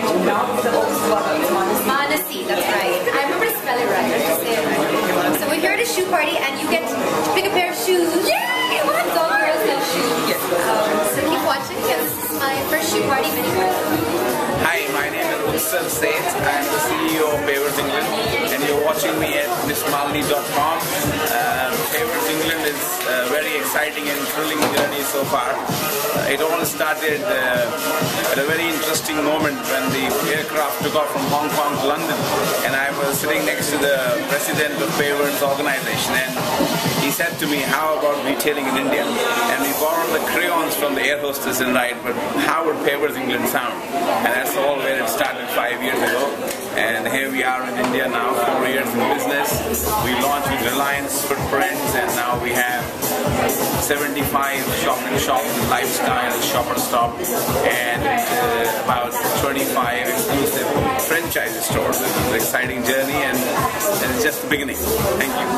Manasi, that's right. I remember to spell it right. I have to say it right. So we're here at a shoe party and you get to pick a pair of shoes. Yay! What up, dog girls love shoes? So keep watching because this is my first shoe party video. Hi, my name is Atul Kasbekar. I am the CEO of Pavers England and you're watching me at MissMalini's.com. Pavers England is a very exciting and thrilling journey so far. It all started at a very interesting moment when the aircraft took off from Hong Kong to London, and I was sitting next to the president of Pavers organization, and he said to me, how about retailing in India? And we borrowed the crayons from the air hostess and write, but how would Pavers England sound? And that's all where it started 5 years ago. And here we are in India now, 4 years in business. We launched with Reliance footprints, and now we have 75 shop-in-shop lifestyle shopper stop and about 25 exclusive franchise stores. It's an exciting journey, and it's just the beginning. Thank you.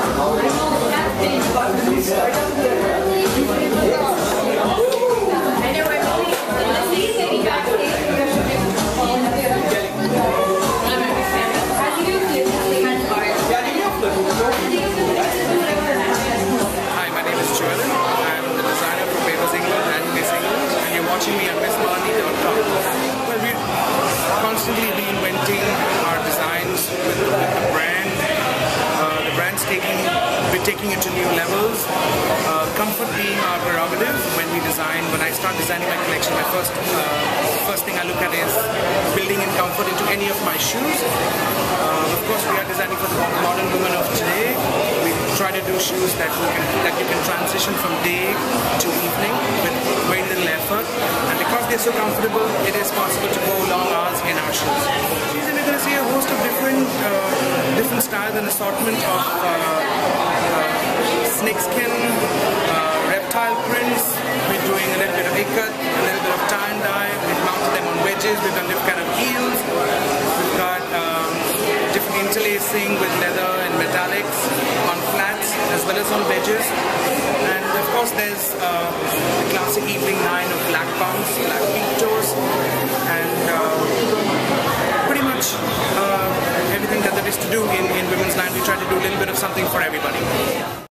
Hi, my name is Juhi Pande. I'm the designer for Pavers England and Miss England, and you're watching me on MissMalini's.com. Well, we're constantly reinventing our designs with the brand. The brand's taking it to new levels. Comfort being our prerogative when we design. When I start designing my collection, my first thing I look at is building in comfort into any of my shoes. Of course, we are designing for the modern woman of today. We try to do shoes that you can transition from day to evening with very little effort. And because they're so comfortable, it is possible to go long hours in our shoes. And you're going to see a host of different styles and assortment of snakeskin, reptile prints. We're doing a little bit of ikat, a little bit of tie and dye. We've mounted them on wedges. We've done different kind of heels. We've got different interlacing with leather and metallics on flats as well as on wedges. And of course there's the classic evening line of black pumps, black peak toes, and pretty much everything that there is to do in women's line. We try to do a little bit of something for everybody.